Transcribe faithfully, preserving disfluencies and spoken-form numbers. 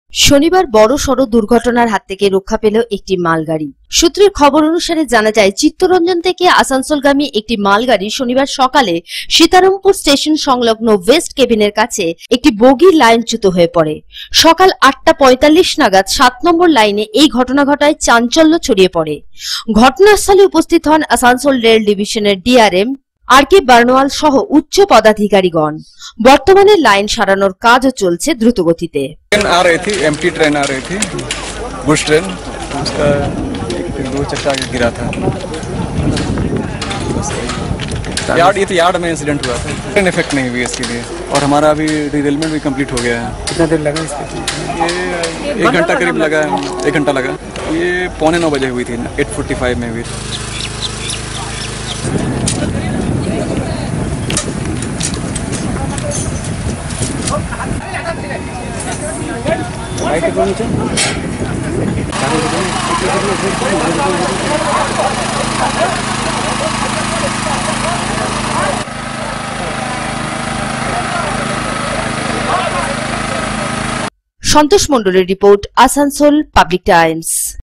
শনিবার বড় সড় দুর্ঘটনার হাত থেকে রক্ষা পেল একটি মালগাড়ি। সূত্রের খবর অনুসারে জানা যায়, চিত্তরঞ্জন থেকে আসানসোলগামী একটি মালগাড়ি শনিবার সকালে সীতারামপুর স্টেশন সংলগ্ন ওয়েস্ট কেবিনের কাছে একটি বগি লাইনচ্যুত হয়ে পড়ে। সকাল আটটা পঁয়তাল্লিশ নাগাদ সাত নম্বর লাইনে এই ঘটনা ঘটায় চাঞ্চল্য ছড়িয়ে পড়ে। ঘটনাস্থলে উপস্থিত হন আসানসোল রেল ডিভিশনের ডিআরএম আর কে বার্নওয়াল সহ উচ্চ পদাধিকারীগণ। বর্তমানে লাইন সারানোর কাজও চলছে দ্রুতগতিতে। ट्रेन आ रही थी, एम्प्टी ट्रेन आ रही थी, बुश ट्रेन, उसका एक दो चक्का आगे गिरा था। यार्ड ये तो यार्ड में इंसिडेंट हुआ था, ट्रेन इफेक्ट नहीं हुई इसके लिए, और हमारा अभी डिटेलमेंट भी कंप्लीट हो गया है। कितना देर लगा इसके? ये एक घंटा करीब लगा, एक घंटा लगा। ये पौने नौ बजे हुई थी, एट फोर्टी फाइव में हुई। সন্তোষ মণ্ডলের রিপোর্ট, আসানসোল পাবলিক টাইমস।